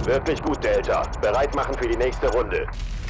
Wirklich gut, Delta. Bereit machen für die nächste Runde.